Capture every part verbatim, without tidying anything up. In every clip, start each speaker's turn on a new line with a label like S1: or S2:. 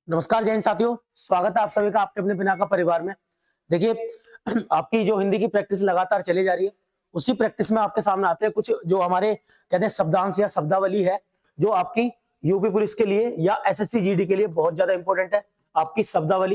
S1: नमस्कार जैन साथियों, स्वागत है आप सभी का आपके अपने पिनाका परिवार में। देखिए आपकी जो हिंदी की प्रैक्टिस लगातार चली जा रही है, उसी प्रैक्टिस में आपके सामने आते हैं कुछ जो हमारे कहते हैं शब्दांश या शब्दावली है, जो आपकी यूपी पुलिस के लिए या एसएससी जीडी के लिए बहुत ज्यादा इंपॉर्टेंट है। आपकी शब्दावली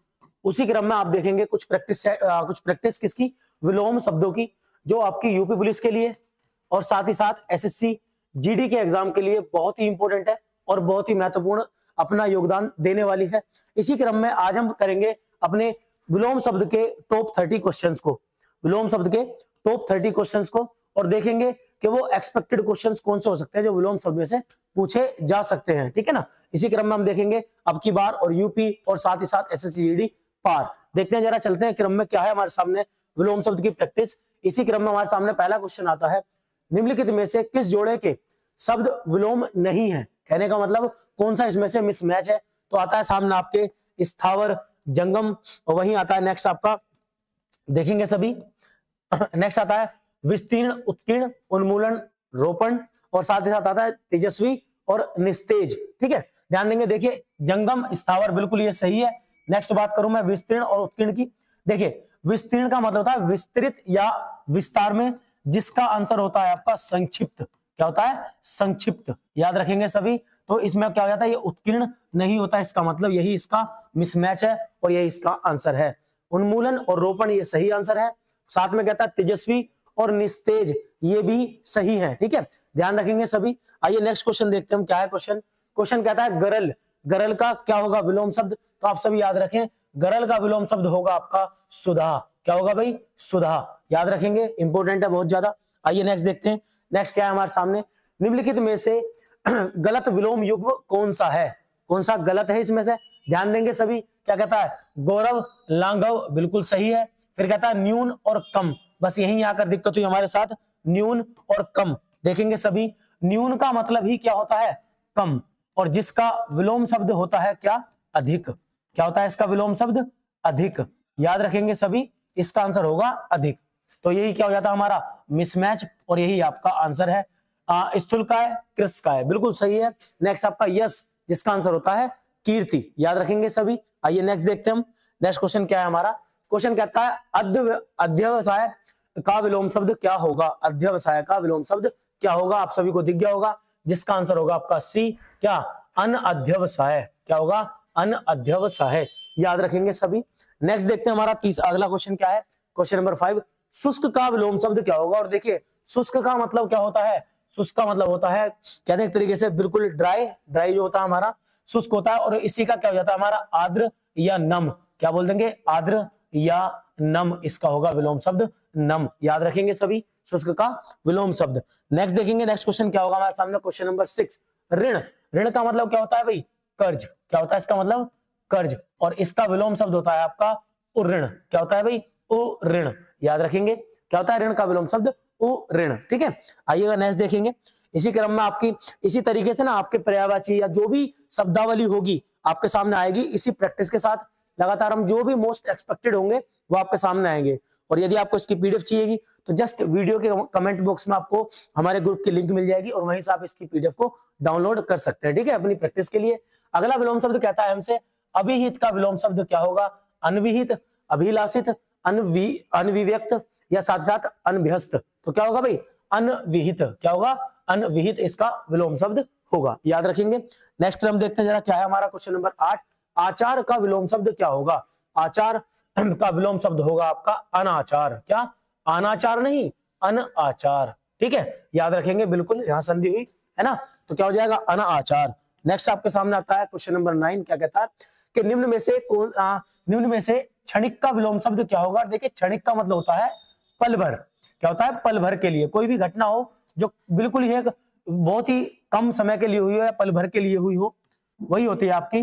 S1: उसी क्रम में आप देखेंगे कुछ प्रैक्टिस कुछ प्रैक्टिस किसकी, विलोम शब्दों की, जो आपकी यूपी पुलिस के लिए और साथ ही साथ एसएससी जीडी के एग्जाम के लिए बहुत ही इंपॉर्टेंट है और बहुत ही महत्वपूर्ण अपना योगदान देने वाली है। इसी क्रम में आज हम करेंगे अपने विलोम शब्द के टॉप थर्टी क्वेश्चंस को, विलोम शब्द के टॉप थर्टी क्वेश्चंस को, और देखेंगे कि वो एक्सपेक्टेड क्वेश्चंस कौन से हो सकते हैं जो विलोम शब्द में से पूछे जा सकते हैं। ठीक है ना। इसी क्रम में हम देखेंगे अब की बार और यूपी और साथ ही साथ एसएससी जीडी पार। देखते हैं जरा, चलते हैं क्रम में क्या है हमारे सामने विलोम शब्द की प्रैक्टिस। इसी क्रम में हमारे सामने पहला क्वेश्चन आता है, निम्नलिखित में से किस जोड़े के शब्द विलोम नहीं है। कहने का मतलब कौन सा इसमें से मिसमैच है। तो आता है सामने आपके स्थावर, जंगम, और वहीं आता है नेक्स्ट आपका देखेंगे सभी नेक्स्ट आता है विस्तीर्ण, उत्कीर्ण, उन्मूलन, रोपण, और साथ ही साथ आता है तेजस्वी और निस्तेज। ठीक है, ध्यान देंगे। देखिए जंगम, स्थावर बिल्कुल ये सही है। नेक्स्ट बात करूं मैं विस्तीर्ण और उत्कीर्ण की। देखिए विस्तीर्ण का मतलब होता है विस्तृत या विस्तार में, जिसका आंसर होता है आपका संक्षिप्त। क्या होता है? संक्षिप्त। याद रखेंगे सभी। तो इसमें क्या हो जाता है, ये उत्कीर्ण नहीं होता, इसका मतलब यही इसका मिसमैच है और यही इसका आंसर है। उन्मूलन और रोपण ये सही आंसर है। साथ में कहता है तेजस्वी और निस्तेज, ये भी सही है। ठीक है, ध्यान रखेंगे सभी। आइए नेक्स्ट क्वेश्चन देखते हैं हम क्या है क्वेश्चन। क्वेश्चन कहता है गरल, गरल का क्या होगा विलोम शब्द। तो आप सभी याद रखें, गरल का विलोम शब्द होगा आपका सुधा। क्या होगा भाई? सुधा। याद रखेंगे, इंपॉर्टेंट है बहुत ज्यादा। आइए नेक्स्ट देखते हैं। नेक्स्ट क्या है हमारे सामने, निम्नलिखित में से गलत विलोम युग्म कौन सा है। कौन सा गलत है इसमें से, ध्यान देंगे सभी। क्या कहता है? गौरव, लांघव, बिल्कुल सही है। फिर कहता है न्यून और कम, बस यही आकर दिक्कत हुई हमारे साथ, न्यून और कम। देखेंगे सभी, न्यून का मतलब ही क्या होता है? कम, और जिसका विलोम शब्द होता है क्या? अधिक। क्या होता है इसका विलोम शब्द? अधिक। याद रखेंगे सभी, इसका आंसर होगा अधिक। तो यही क्या हो जाता है हमारा मिसमैच, और यही आपका आंसर है। स्थूल का है, कृष का है, बिल्कुल सही है। नेक्स्ट आपका यश, जिसका आंसर होता है कीर्ति। याद रखेंगे सभी। आइए नेक्स्ट देखते हैं हम। नेक्स्ट क्वेश्चन क्या है हमारा। क्वेश्चन कहता है अध्य अध्यवसाय का विलोम शब्द क्या होगा। अध्यवसाय का विलोम शब्द क्या होगा, आप सभी को दिख गया होगा, जिसका आंसर होगा आपका सी, क्या? अनअध्यवसाय। क्या होगा? अनअध्यवसाय। याद रखेंगे सभी। नेक्स्ट देखते हैं हमारा तीसरा अगला क्वेश्चन क्या है। क्वेश्चन नंबर फाइव, शुष्क का विलोम शब्द क्या होगा। और देखिए शुष्क का मतलब क्या होता है, शुष्क का मतलब होता है कहते हैं एक तरीके से बिल्कुल ड्राई, ड्राई जो होता है हमारा शुष्क होता है। और इसी का क्या हो जाता है हमारा आर्द्र या नम। क्या बोल देंगे? आर्द्र या नम, इसका होगा विलोम शब्द नम। याद रखेंगे सभी, शुष्क का विलोम शब्द। नेक्स्ट देखेंगे, नेक्स्ट क्वेश्चन क्या होगा हमारे सामने। क्वेश्चन नंबर सिक्स, ऋण। ऋण का मतलब क्या होता है भाई? कर्ज। क्या होता है इसका मतलब? कर्ज। और इसका विलोम शब्द होता है आपका उऋण। क्या होता है भाई? उऋण। याद रखेंगे, क्या होता है ऋण का विलोम शब्द? उऋण। ठीक है, आइएगा नेक्स्ट देखेंगे। इसी क्रम में आपकी इसी तरीके से ना आपके पर्यायवाची या जो भी शब्दावली होगी आपके सामने आएगी। इसी प्रैक्टिस के साथ लगातार हम जो भी मोस्ट एक्सपेक्टेड होंगे वो आपके सामने आएंगे। और यदि आपको इसकी पीडीएफ चाहिएगी तो जस्ट वीडियो के कमेंट बॉक्स में आपको हमारे ग्रुप की लिंक मिल जाएगी और वहीं से आप इसकी पीडीएफ को डाउनलोड कर सकते हैं। ठीक है, अपनी प्रैक्टिस के लिए। अगला विलोम शब्द कहता है हमसे अभिहित का विलोम शब्द क्या होगा। अनविहित, अभिलाषित, अनवि अनविव्यक्त या साथ साथ अनभ्यस्त। तो क्या होगा भाई? अनविहित। क्या होगा? अनविहित इसका विलोम शब्द होगा। याद रखेंगे। नेक्स्ट हम देखते हैं जरा क्या है हमारा क्वेश्चन नंबर आठ, आचार का विलोम शब्द क्या होगा। आचार का विलोम शब्द होगा आपका अनाचार। क्या? अनाचार नहीं, अनाचार। ठीक है, याद रखेंगे, बिल्कुल यहां संधि हुई है ना, तो क्या हो जाएगा? अनाचार। नेक्स्ट आपके सामने आता है क्वेश्चन नंबर नाइन। क्या कहता है कि निम्न में से कौन निम्न में से क्षणिक का विलोम शब्द क्या होगा। देखिए क्षणिक का मतलब होता है पल भर। क्या होता है? पल भर के लिए। कोई भी घटना हो जो बिल्कुल ही एक बहुत ही कम समय के लिए हुई हो या पल भर के लिए हुई हो, वही होती है आपकी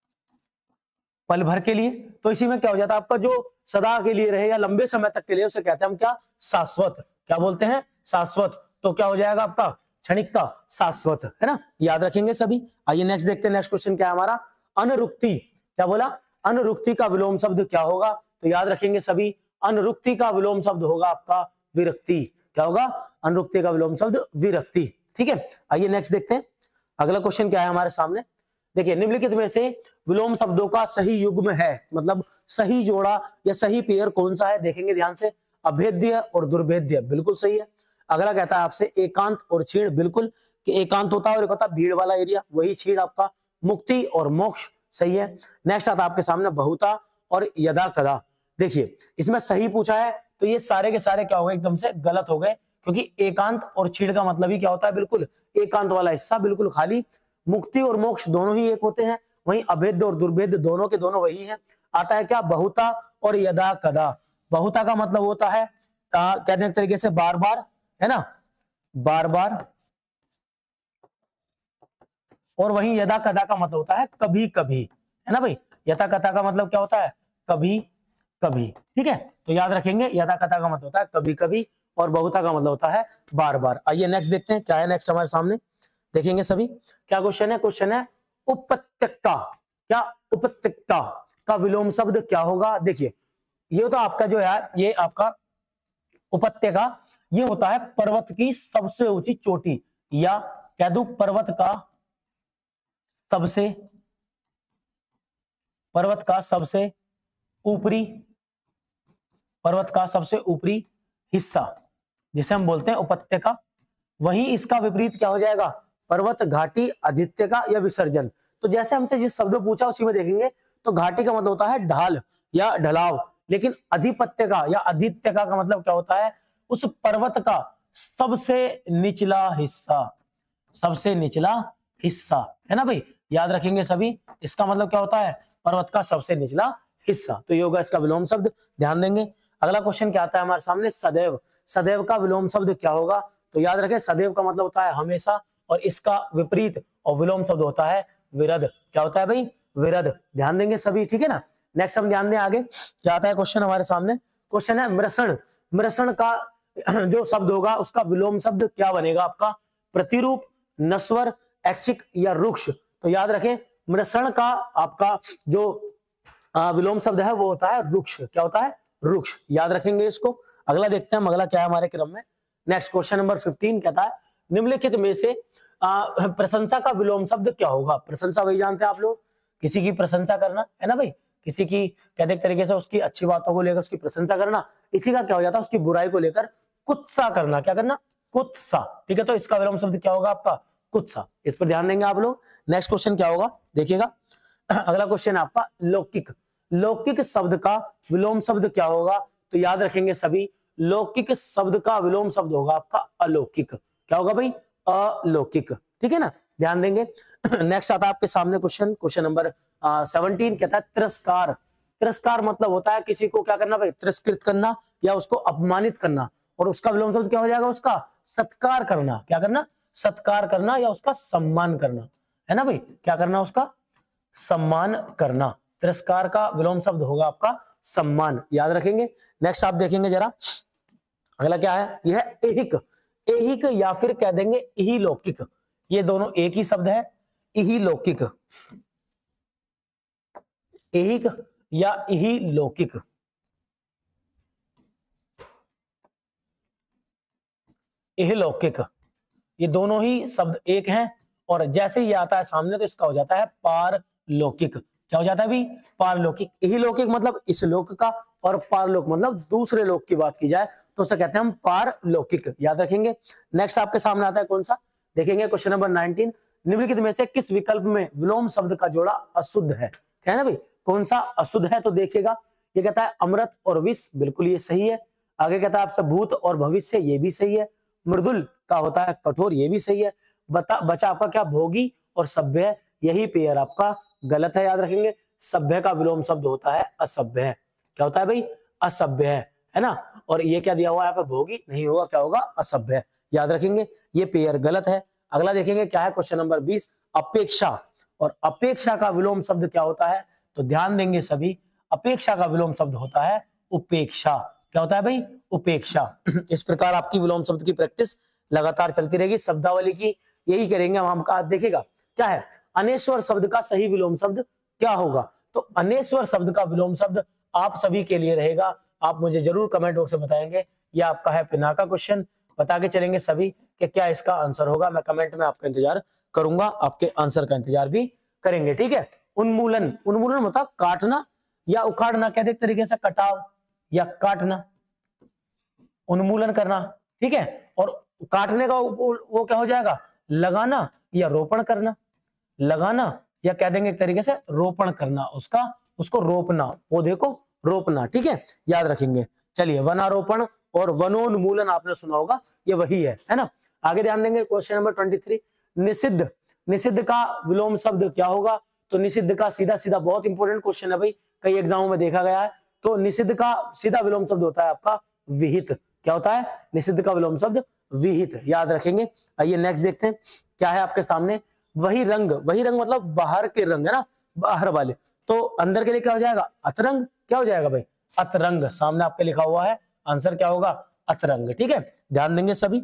S1: पल भर के लिए। तो इसी में क्या हो जाता है आपका जो सदा के लिए रहे या लंबे समय तक के लिए, उसे कहते हैं हम क्या? शाश्वत। क्या बोलते हैं? शाश्वत। तो क्या हो जाएगा आपका? क्षणिक का शाश्वत, है ना। याद रखेंगे सभी। आइए नेक्स्ट देखते हैं। नेक्स्ट क्वेश्चन क्या है हमारा? अनुरुक्ति। क्या बोला? अनुरुक्ति का विलोम शब्द क्या होगा। तो याद रखेंगे सभी, अनुरुक्ति का विलोम शब्द होगा आपका विरक्ति। क्या होगा? अनुरुक्ति का विलोम शब्द विरक्ति। ठीक है, आइए नेक्स्ट देखते हैं। अगला क्वेश्चन क्या है हमारे सामने। देखिए निम्नलिखित में से विलोम शब्दों का सही युग्म है, मतलब सही जोड़ा या सही पेयर कौन सा है, देखेंगे ध्यान से। अभेद्य और दुर्भेद्य, बिल्कुल सही है। अगला कहता है आपसे एकांत और छीण, बिल्कुल कि एकांत होता है और एक होता है भीड़ वाला एरिया, वही छीण आपका। मुक्ति और मोक्ष, सही है। नेक्स्ट आता है आपके सामने बहुता और यदा कदा। देखिए इसमें सही पूछा है तो ये सारे के सारे क्या हो गए, एकदम से गलत हो गए, क्योंकि एकांत और छीण का मतलब ही क्या होता है, बिल्कुल एकांत वाला हिस्सा बिल्कुल खाली। मुक्ति और मोक्ष दोनों ही एक होते हैं, वहीं अभेद्य और दुर्भेद्य दोनों के दोनों वही है। आता है क्या, बहुता और यदा कदा। बहुता का मतलब होता है आ, कहने एक तरीके से बार बार, है ना, बार बार। और वहीं यदा कदा का मतलब होता है कभी कभी, है ना भाई। यथा कथा का मतलब क्या होता है, कभी कभी, ठीक है। तो याद रखेंगे यथा कथा का मतलब होता है कभी कभी और बहुता का मतलब होता है बार बार। आइए नेक्स्ट देखते हैं क्या है नेक्स्ट हमारे सामने, देखेंगे सभी क्या क्वेश्चन है। क्वेश्चन है उपत्यका। क्या उपत्यका का विलोम शब्द क्या होगा। देखिए ये तो आपका जो है, ये आपका उपत्यका, ये होता है पर्वत की सबसे ऊंची चोटी, या कह दूं पर्वत का सबसे पर्वत का सबसे ऊपरी पर्वत का सबसे ऊपरी हिस्सा, जिसे हम बोलते हैं उपत्यका। वहीं इसका विपरीत क्या हो जाएगा, पर्वत, घाटी, अधित्यका या विसर्जन। तो जैसे हमसे जिस शब्द पूछा उसी में देखेंगे, तो घाटी का मतलब होता है ढाल या ढलाव, लेकिन अधिपत्यका या अधित्यका का मतलब क्या होता है, उस पर्वत का सबसे निचला हिस्सा, सबसे निचला हिस्सा, है ना भाई। याद रखेंगे सभी, इसका मतलब क्या होता है, पर्वत का सबसे निचला हिस्सा। तो ये होगा इसका विलोम शब्द, ध्यान देंगे। अगला क्वेश्चन क्या आता है हमारे सामने, सदैव। सदैव का विलोम शब्द क्या होगा। तो याद रखें सदैव का मतलब होता है हमेशा, और इसका विपरीत और विलोम शब्द होता है विरध। क्या होता है भाई, विरध। ध्यान देंगे सभी, ठीक है ना। नेक्स्ट हम ध्यान दें आगे क्या आता है क्वेश्चन हमारे सामने। क्वेश्चन है मृषण। मृषण का जो शब्द होगा उसका विलोम शब्द क्या बनेगा आपका, प्रतिरूप, नस्वर, ऐच्छिक या रुक्ष। तो याद रखें मृषण का आपका जो विलोम शब्द है वो होता है रुक्ष। क्या होता है, रुक्ष। याद रखेंगे इसको। अगला देखते हैं हम, अगला क्या है हमारे क्रम में। नेक्स्ट क्वेश्चन नंबर फिफ्टीन कहता है निम्नलिखित में से आ, प्रशंसा का विलोम शब्द क्या होगा। प्रशंसा वही जानते हैं आप लोग, किसी की प्रशंसा करना, है ना भाई। किसी की कहते एक तरीके से उसकी अच्छी बातों को लेकर उसकी प्रशंसा करना, इसी का क्या हो जाता है, उसकी बुराई को लेकर कुत्सा करना। क्या करना, कुत्सा, ठीक है। तो इसका विलोम शब्द क्या होगा आपका, कुत्सा। इस पर ध्यान देंगे आप लोग। नेक्स्ट क्वेश्चन क्या होगा देखिएगा। अगला क्वेश्चन है आपका लौकिक। लौकिक शब्द का विलोम शब्द क्या होगा। तो याद रखेंगे सभी, लौकिक शब्द का विलोम शब्द होगा आपका अलौकिक। क्या होगा भाई, अलौकिक, ठीक है ना, ध्यान देंगे। नेक्स्ट आता है आपके सामने क्वेश्चन, क्वेश्चन नंबर सेवनटीन कहता है तिरस्कार। तिरस्कार मतलब होता है किसी को क्या करना भाई, तिरस्कृत करना या उसको अपमानित करना, और उसका विलोम शब्द क्या हो जाएगा, उसका सत्कार करना। क्या करना, सत्कार करना या उसका सम्मान करना, है ना भाई। क्या करना, उसका सम्मान करना। तिरस्कार का विलोम शब्द होगा आपका सम्मान। याद रखेंगे। नेक्स्ट आप देखेंगे जरा, अगला क्या है, यह है एहिक। एहिक या फिर कह देंगे इहिलौकिक, ये दोनों एक ही शब्द है। इहिलौकिक, एहिक या इहिलौकिक, इहिलौकिक, ये दोनों ही शब्द एक हैं। और जैसे ही आता है सामने तो इसका हो जाता है पारलौकिक। क्या हो जाता है भी, पारलौकिक। इहिलौकिक मतलब इस लोक का, और पारलौक मतलब दूसरे लोक की बात की जाए तो उसे कहते हैं हम पारलौकिक। याद रखेंगे। नेक्स्ट आपके सामने आता है कौन सा, देखेंगे क्वेश्चन नंबर नाइनटीन। निम्नलिखित में से किस विकल्प में विलोम शब्द का जोड़ा अशुद्ध है, है ना भाई, कौन सा अशुद्ध है। तो देखिएगा, ये कहता है अमृत और विष, बिल्कुल ये सही है। आगे कहता है आपसे भूत और भविष्य, ये भी सही है। मृदुल का होता है कठोर, ये भी सही है। बता बचा आपका क्या, भोगी और सभ्य, यही पेयर आपका गलत है। याद रखेंगे। सभ्य का विलोम शब्द होता है असभ्य। क्या होता है भाई, असभ्य, है ना। और ये क्या दिया हुआ है यहाँ पे, भोगी नहीं होगा, क्या होगा, असभ्य। याद रखेंगे, ये पेयर गलत है। अगला देखेंगे क्या है, क्वेश्चन नंबर बीस, अपेक्षा। और अपेक्षा का विलोम शब्द क्या होता है। तो ध्यान देंगे सभी, अपेक्षा का विलोम शब्द होता है उपेक्षा। क्या होता है भाई, उपेक्षा। इस प्रकार आपकी विलोम शब्द की प्रैक्टिस लगातार चलती रहेगी। शब्दावली की यही करेंगे हम। आपका देखिएगा क्या है, अनेश्वर शब्द का सही विलोम शब्द क्या होगा। तो अनेश्वर शब्द का विलोम शब्द आप सभी के लिए रहेगा, आप मुझे जरूर कमेंट बॉक्स में बताएंगे। यह आपका है पिनाका क्वेश्चन, बता के चलेंगे सभी कि क्या इसका आंसर होगा। मैं कमेंट में आपका इंतजार करूंगा, आपके आंसर का इंतजार भी करेंगे, ठीक है। उन्मूलन, उन्मूलन होता है काटना या उखाड़ना, कहते एक तरीके से कटाव या काटना, उन्मूलन करना, ठीक है। और काटने का वो क्या हो जाएगा, लगाना या रोपण करना, लगाना या कह देंगे एक तरीके से रोपण करना, उसका उसको रोपना, पौधे को रोपना, ठीक है, याद रखेंगे। चलिए, वनारोपण और वनोन्मूलन आपने सुना होगा, ये वही है, है ना। आगे ध्यान देंगे क्वेश्चन नंबर तेईस, निषिद्ध, निषिद्ध का विलोम शब्द क्या होगा, तो निषिद्ध का सीधा सीधा बहुत इंपॉर्टेंट क्वेश्चन है भाई, कई एग्जामों में देखा गया है। तो निषिद्ध का सीधा विलोम शब्द होता है आपका विहित। क्या होता है, निषिद्ध का विलोम शब्द विहित, याद रखेंगे। आइए नेक्स्ट देखते हैं क्या है आपके सामने, वही रंग, वही रंग मतलब बाहर के रंग, है ना, बाहर वाले। तो अंदर के लिए क्या हो जाएगा, अतरंग, क्या हो जाएगा भाई, अतरंग, सामने आपके लिखा हुआ है, आंसर क्या होगा, अतरंग, ठीक है, ध्यान देंगे सभी।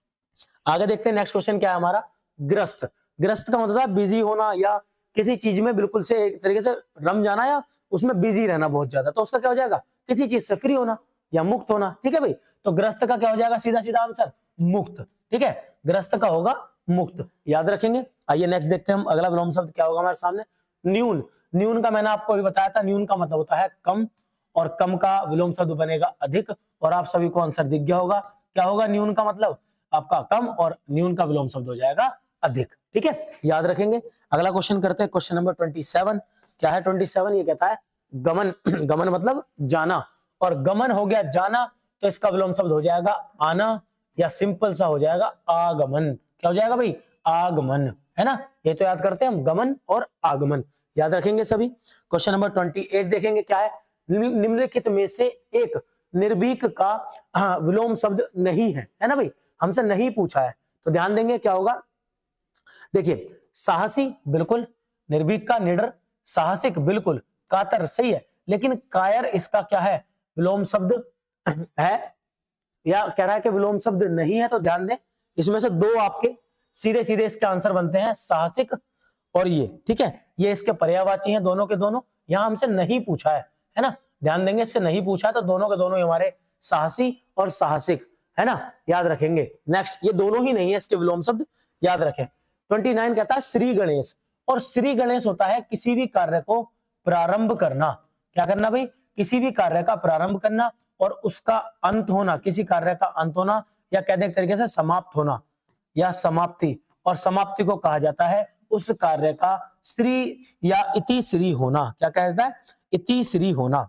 S1: आगे देखते हैं नेक्स्ट क्वेश्चन क्या है हमारा, ग्रस्त, ग्रस्त का मतलब है बिजी होना या किसी चीज में बिल्कुल से एक तरीके से रम जाना या उसमें बिजी रहना बहुत ज्यादा, तो उसका क्या हो जाएगा, किसी चीज से फ्री होना या मुक्त होना, ठीक है भाई। तो ग्रस्त का क्या हो जाएगा, सीधा सीधा आंसर मुक्त, ठीक है, ग्रस्त का होगा मुक्त, याद रखेंगे। आइए नेक्स्ट देखते हैं हम, अगला विलोम शब्द क्या होगा हमारे सामने, न्यून, न्यून का मैंने आपको अभी बताया था, न्यून का मतलब होता है कम, और कम का विलोम शब्द बनेगा अधिक, और आप सभी को आंसर दिख गया होगा, क्या होगा न्यून का मतलब आपका कम, और न्यून का विलोम शब्द हो जाएगा अधिक, ठीक है, याद रखेंगे। अगला क्वेश्चन करते हैं, क्वेश्चन नंबर सत्ताईस, क्या है सत्ताईस, ये कहता है गमन, गमन मतलब जाना, और गमन हो गया जाना, तो इसका विलोम शब्द हो जाएगा आना, या सिंपल सा हो जाएगा आगमन, क्या हो जाएगा भाई, आगमन, है ना। ये तो याद करते हैं हम, गमन और आगमन, याद रखेंगे सभी। क्वेश्चन नंबर अट्ठाईस देखेंगे क्या है, निम्नलिखित में से एक निर्भीक का हाँ, विलोम शब्द नहीं है, है ना भाई, हमसे नहीं पूछा है, तो ध्यान देंगे क्या होगा। देखिए, साहसी बिल्कुल, निर्भीक का निडर, साहसिक बिल्कुल, कातर सही है, लेकिन कायर इसका क्या है, विलोम शब्द है, या कह रहा है कि विलोम शब्द नहीं है, तो ध्यान दें इसमें से दो आपके सीधे सीधे इसके आंसर बनते हैं, साहसिक और ये, ठीक है, ये इसके पर्यायवाची हैं दोनों के दोनों, यहां हमसे नहीं पूछा है, है ना, ध्यान देंगे, इससे नहीं पूछा, तो दोनों के दोनों हमारे साहसी और साहसिक, है ना, याद रखेंगे। नेक्स्ट, ये दोनों ही नहीं है इसके विलोम शब्द, याद रखें। उनतीस कहता है श्री गणेश, और श्री गणेश होता है किसी भी कार्य को प्रारंभ करना, क्या करना भाई, किसी भी कार्य का प्रारंभ करना और उसका अंत होना, किसी कार्य का अंत होना, या कहते हैं एक तरीके से समाप्त होना या समाप्ति, और समाप्ति को कहा जाता है उस कार्य का श्री या इति श्री होना, क्या कहा जाता है, इति श्री होना,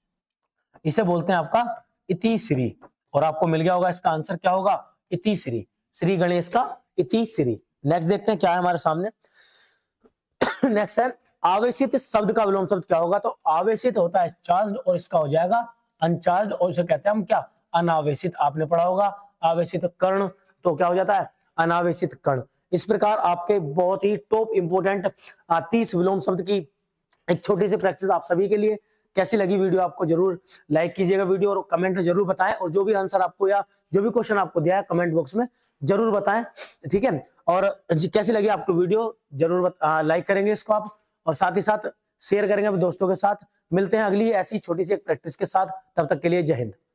S1: इसे बोलते हैं आपका इति श्री, और आपको मिल गया होगा इसका आंसर क्या होगा, इति श्री, श्री गणेश का इति श्री। नेक्स्ट देखते हैं क्या है हमारे सामने, नेक्स्ट है आवेशित शब्द का विलोम शब्द क्या होगा, तो आवेशित होता है चार्ज्ड, और इसका हो जाएगा अनचार्ज्ड, और इसे कहते हैं हम क्या, अनावेशित, आपने पढ़ा होगा। आवेशित कर्ण, तो क्या हो जाता है, अनावेशित कर्ण। इस प्रकार आपके बहुत ही टॉप इंपोर्टेंट तीस विलोम शब्द की एक छोटी सी प्रैक्टिस आप सभी के लिए। कैसी लगी वीडियो आपको जरूर लाइक कीजिएगा वीडियो, और कमेंट में जरूर बताएं, और जो भी आंसर आपको या जो भी क्वेश्चन आपको दिया है कमेंट बॉक्स में जरूर बताएं, ठीक है। और कैसी लगी आपको वीडियो जरूर लाइक करेंगे इसको आप, और साथ ही साथ शेयर करेंगे अपने दोस्तों के साथ। मिलते हैं अगली ऐसी छोटी सी एक प्रैक्टिस के साथ, तब तक के लिए जय हिंद।